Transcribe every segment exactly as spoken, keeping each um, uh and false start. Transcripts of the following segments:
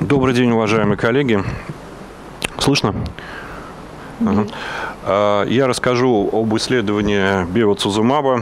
Добрый день, уважаемые коллеги. Слышно? Да. Ага. Я расскажу об исследовании бевацизумаба.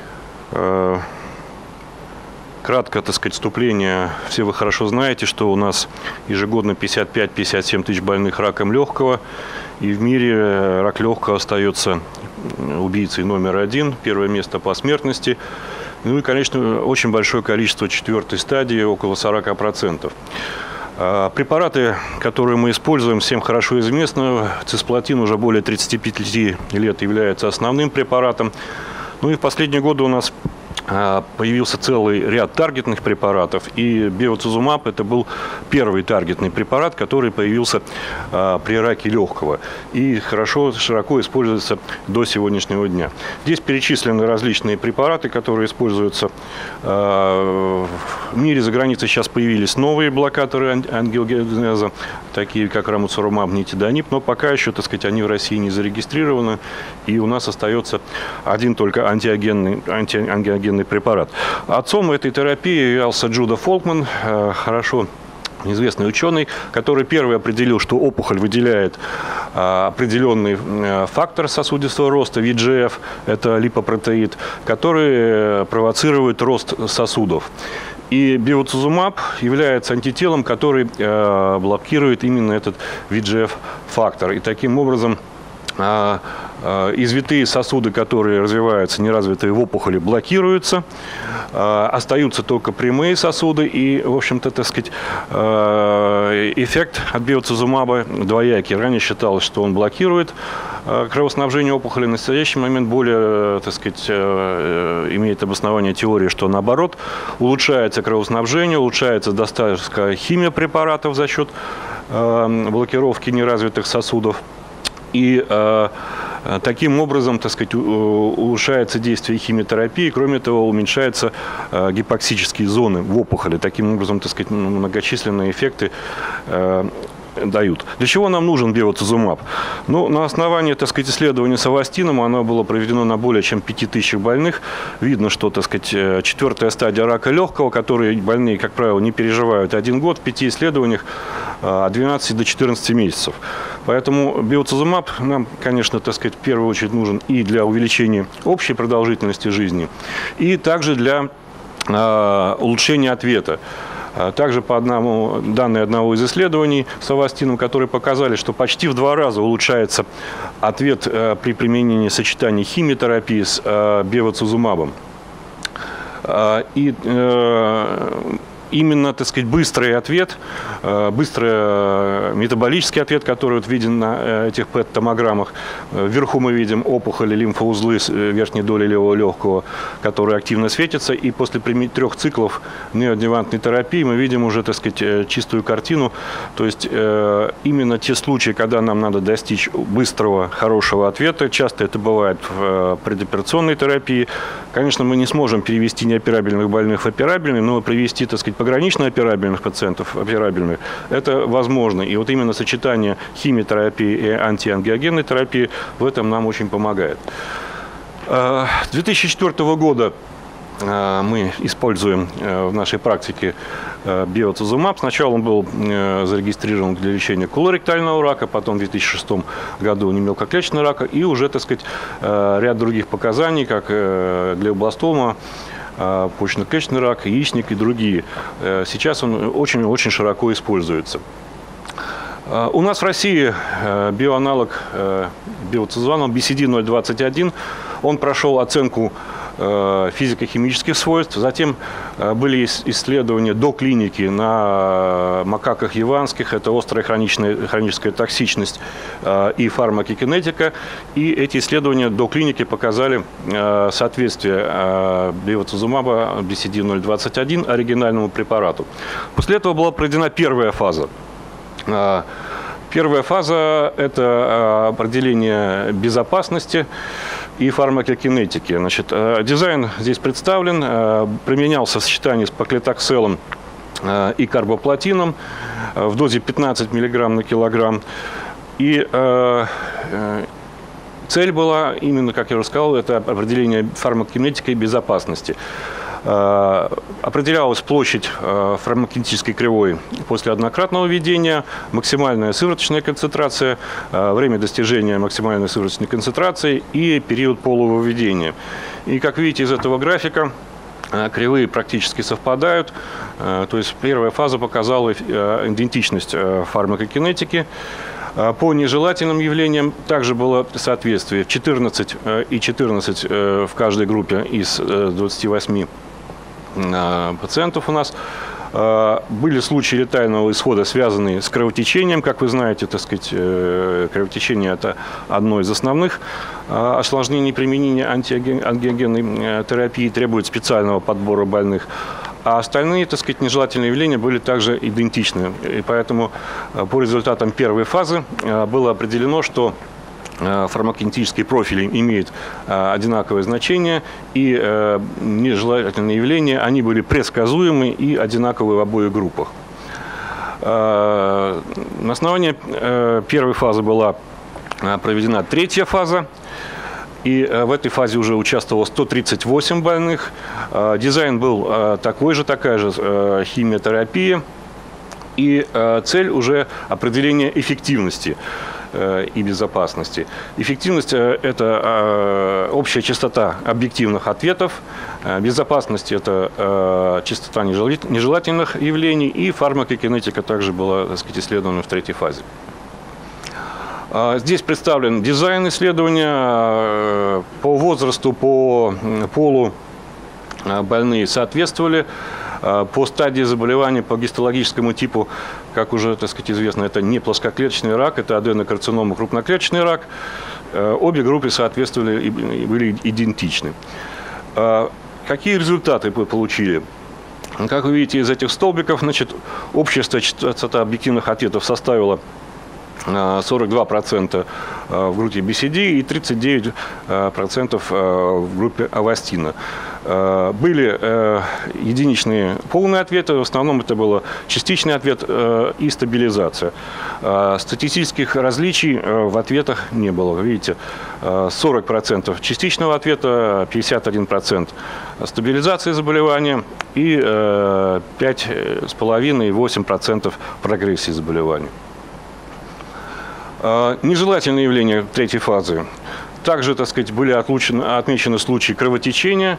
Кратко, так сказать, вступление. Все вы хорошо знаете, что у нас ежегодно пятьдесят пять — пятьдесят семь тысяч больных раком легкого. И в мире рак легкого остается убийцей номер один. Первое место по смертности. Ну и, конечно, очень большое количество четвертой стадии, около сорока процентов. Препараты, которые мы используем, всем хорошо известно. Цисплатин уже более тридцати пяти лет является основным препаратом. Ну и в последние годы у нас появился целый ряд таргетных препаратов, и бевацизумаб это был первый таргетный препарат, который появился а, при раке легкого и хорошо, широко используется до сегодняшнего дня. Здесь перечислены различные препараты, которые используются а, в мире. За границей сейчас появились новые блокаторы ангиогенеза, такие как рамуцирумаб, нитидонип, но пока еще, так сказать, они в России не зарегистрированы, и у нас остается один только антиагенный, антиангиогенный препарат. Отцом этой терапии являлся Джуда Фолкман, хорошо известный ученый, который первый определил, что опухоль выделяет определенный фактор сосудистого роста, ви джи эф, это липопротеид, который провоцирует рост сосудов. И бевацизумаб является антителом, который блокирует именно этот ви джи эф-фактор. И таким образом извитые сосуды, которые развиваются, неразвитые в опухоли, блокируются. Остаются только прямые сосуды. И, в общем-то, так сказать, эффект от бевацизумаба двоякий. Ранее считалось, что он блокирует кровоснабжение опухоли. На настоящий момент более, так сказать, имеет обоснование теории, что наоборот, улучшается кровоснабжение, улучшается доставка химиопрепаратов за счет блокировки неразвитых сосудов. И э, таким образом, так сказать, улучшается действие химиотерапии, кроме того, уменьшаются э, гипоксические зоны в опухоли. Таким образом, так сказать, многочисленные эффекты э, дают. Для чего нам нужен бевацизумаб? Ну, на основании, так сказать, исследования с авастином, оно было проведено на более чем пяти тысячах больных. Видно, что, так сказать, четвертая стадия рака легкого, которые больные, как правило, не переживают один год, в пяти исследованиях от двенадцати до четырнадцати месяцев. Поэтому бевацизумаб нам, конечно, так сказать, в первую очередь нужен и для увеличения общей продолжительности жизни, и также для э, улучшения ответа. Также по одному, данные одного из исследований с авастином, которые показали, что почти в два раза улучшается ответ э, при применении сочетания химиотерапии с э, бевацизумабом. Э, и э, именно, так сказать, быстрый ответ, быстрый метаболический ответ, который вот виден на этих пэт-томограммах. Вверху мы видим опухоли, лимфоузлы с верхней доли левого легкого, которые активно светятся. И после трех циклов неоадъювантной терапии мы видим уже, так сказать, чистую картину. То есть именно те случаи, когда нам надо достичь быстрого, хорошего ответа, часто это бывает в предоперационной терапии. Конечно, мы не сможем перевести неоперабельных больных в операбельные, но привести, так сказать, погранично операбельных пациентов операбельных, это возможно. И вот именно сочетание химиотерапии и антиангиогенной терапии в этом нам очень помогает. С две тысячи четвёртого года мы используем в нашей практике бевацизумаб. Сначала он был зарегистрирован для лечения колоректального рака, потом в две тысячи шестом году мелкоклеточного рака, и уже, так сказать, ряд других показаний, как глиобластома, почечно-клеточный рак, яичник и другие. Сейчас он очень-очень широко используется. У нас в России биоаналог бевацизумаба би си ди ноль двадцать один, он прошел оценку физико-химических свойств. Затем были исследования до клиники на макаках яванских. Это острая хроничная, хроническая токсичность и фармакокинетика. И эти исследования до клиники показали соответствие бевацизумаба би си ди ноль двадцать один оригинальному препарату. После этого была проведена первая фаза. Первая фаза – это определение безопасности и фармакокинетики. Значит, дизайн здесь представлен, применялся в сочетании с паклитокселом и карбоплатином в дозе пятнадцать миллиграмм на килограмм. И цель была именно, как я уже сказал, это определение фармакокинетики и безопасности. Определялась площадь фармакинетической кривой после однократного введения, максимальная сывороточная концентрация, время достижения максимальной сывороточной концентрации и период полого введения. И как видите из этого графика, кривые практически совпадают, то есть первая фаза показала идентичность фармакокинетики. По нежелательным явлениям также было соответствие четырнадцать и четырнадцать в каждой группе из двадцати восьми пациентов у нас. Были случаи летального исхода, связанные с кровотечением. Как вы знаете, так сказать, кровотечение – это одно из основных осложнений применения антиангиогенной терапии, требует специального подбора больных. А остальные, так сказать, нежелательные явления были также идентичны. И поэтому по результатам первой фазы было определено, что фармакокинетические профили имеют одинаковое значение, и нежелательные явления, они были предсказуемы и одинаковы в обоих группах. На основании первой фазы была проведена третья фаза, и в этой фазе уже участвовало сто тридцать восемь больных. Дизайн был такой же, такая же химиотерапия, и цель уже определение эффективности и безопасности. Эффективность – это общая частота объективных ответов, безопасность – это частота нежелательных явлений, и фармакокинетика также была, так сказать, исследована в третьей фазе. Здесь представлен дизайн исследования. По возрасту, по полу больные соответствовали. По стадии заболевания, по гистологическому типу, как уже, так сказать, известно, это не плоскоклеточный рак, это аденокарцинома, крупноклеточный рак. Обе группы соответствовали и были идентичны. Какие результаты мы получили? Как вы видите из этих столбиков, значит, общая частота объективных ответов составила сорок два процента в группе би си ди и тридцать девять процентов в группе Авастина. Были единичные полные ответы, в основном это было частичный ответ и стабилизация. Статистических различий в ответах не было. Вы видите, сорок процентов частичного ответа, пятьдесят один процент стабилизации заболевания и пять с половиной — восемь процентов прогрессии заболевания. Нежелательные явления третьей фазы. Также, так сказать, были отлучены, отмечены случаи кровотечения,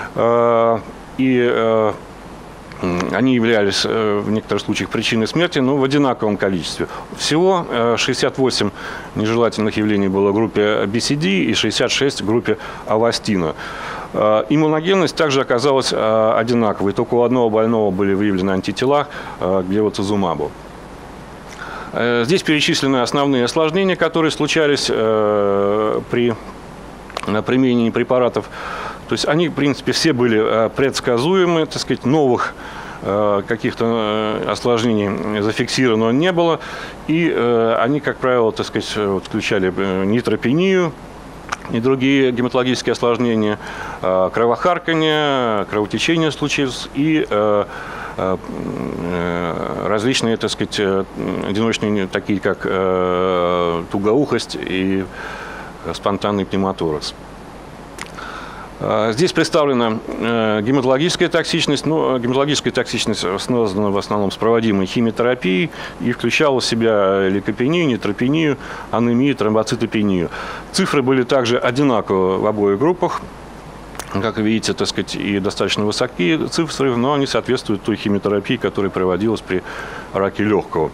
и они являлись в некоторых случаях причиной смерти, но в одинаковом количестве. Всего шестьдесят восемь нежелательных явлений было в группе би си ди и шестьдесят шесть в группе Авастина. Иммуногенность также оказалась одинаковой, только у одного больного были выявлены антитела к бевацизумабу. Здесь перечислены основные осложнения, которые случались при применении препаратов. То есть они, в принципе, все были предсказуемы, так сказать, новых каких-то осложнений зафиксировано не было. И они, как правило, так сказать, включали нейтропению и другие гематологические осложнения, кровохарканье, кровотечение случилось и различные, так сказать, одиночные, такие как тугоухость и спонтанный пневмоторакс. Здесь представлена гематологическая токсичность. Но гематологическая токсичность связана в основном с проводимой химиотерапией и включала в себя лейкопению, нейтропению, анемию, тромбоцитопению. Цифры были также одинаковы в обоих группах. Как вы видите, так сказать, и достаточно высокие цифры, но они соответствуют той химиотерапии, которая проводилась при раке легкого.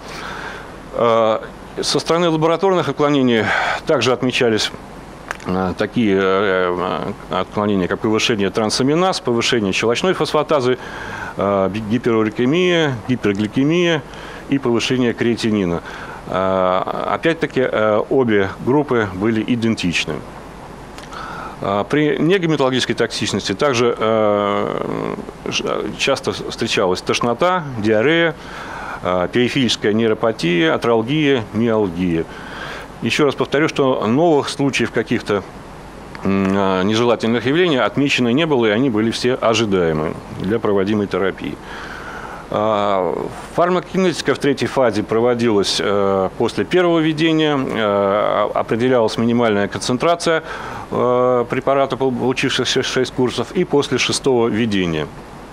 Со стороны лабораторных отклонений также отмечались такие отклонения, как повышение трансаминаз, повышение щелочной фосфатазы, гиперурикемия, гипергликемия и повышение креатинина. Опять-таки, обе группы были идентичны. При негематологической токсичности также часто встречалась тошнота, диарея, периферическая нейропатия, атралгия, миалгия. Еще раз повторю, что новых случаев каких-то нежелательных явлений отмечено не было, и они были все ожидаемы для проводимой терапии. Фармакокинетика в третьей фазе проводилась после первого введения, определялась минимальная концентрация препарата, получивших шесть курсов, и после шестого введения.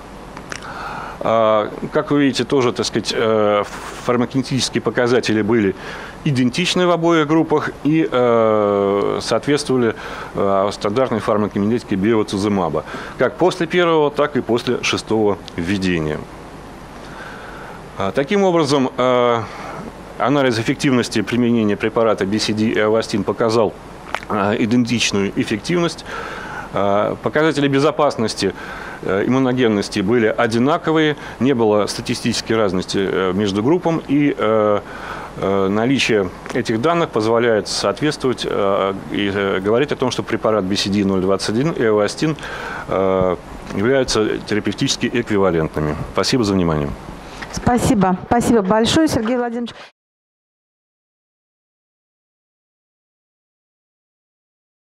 Как вы видите, тоже, так сказать, фармакокинетические показатели были идентичны в обоих группах и соответствовали стандартной фармакокинетике бевацизумаба, как после первого, так и после шестого введения. Таким образом, анализ эффективности применения препарата би си ди и Avastin показал идентичную эффективность. Показатели безопасности, иммуногенности были одинаковые, не было статистической разности между группами, и наличие этих данных позволяет соответствовать и говорить о том, что препарат би си ди ноль двадцать один и Avastin являются терапевтически эквивалентными. Спасибо за внимание. Спасибо. Спасибо большое, Сергей Владимирович.